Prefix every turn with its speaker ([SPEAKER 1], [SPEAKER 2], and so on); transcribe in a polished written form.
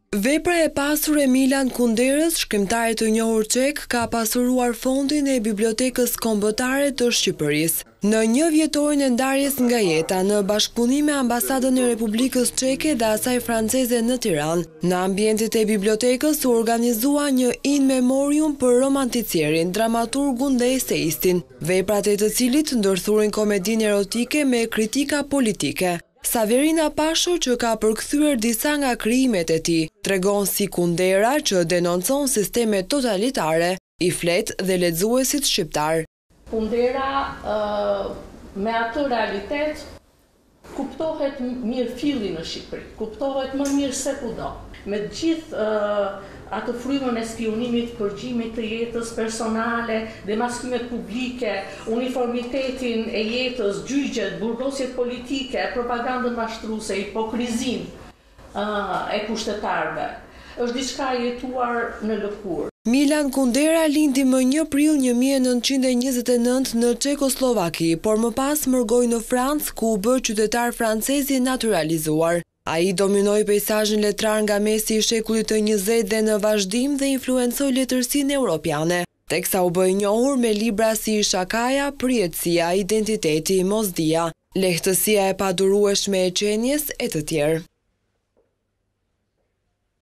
[SPEAKER 1] Vepra e pasur e Milan Kunderës, shkrimtarit të njohur çek, ka pasuruar fondin e Bibliotekës Kombëtare të Shqipërisë. Në 1 vjetorin e ndarjes nga jeta, në bashkëpunim me Ambasadën e Republikës Çeke dhe asaj franceze në Tiranë, në ambientet e bibliotekës u organizua një in memorium për romanticierin, dramaturgun dhe eseistin, veprat e të cilit ndërthurin komedinë erotike me kritika politike. Saverina Pasho, që ka përkthyer disa nga krijimet e tij, tregon si Kundera, që denoncon sisteme totalitare, i flet dhe lexuesit shqiptar.
[SPEAKER 2] Kundera me atë realitet kuptohet mirë filli në Shqipëri, kuptohet më mirë se kudo. Me gjithë atë frymën e spionimit, përgjimit të jetës personale, demaskimet publike, uniformitetin e jetës, gjyqjet, burgosjet politike, propagandën mashtruese, hipokrizin e kushtetarëve. Është diçka e jetuar në lëkurë.
[SPEAKER 1] Milan Kundera lindi më 1 prill 1929 në Çekoslovaki, por më pas mërgoi në Francë, ku u bë qytetar francez i naturalizuar. Ai dominoi peizazhin letrar nga mesi i shekullit të 20 dhe në vazhdim dhe influencoi letërsinë europiane, teksa u bë i njohur me libra si Shakaja, Përjetësia, Identiteti, Mosdia, Lehtësia e padurueshme e qenies e të tjerë.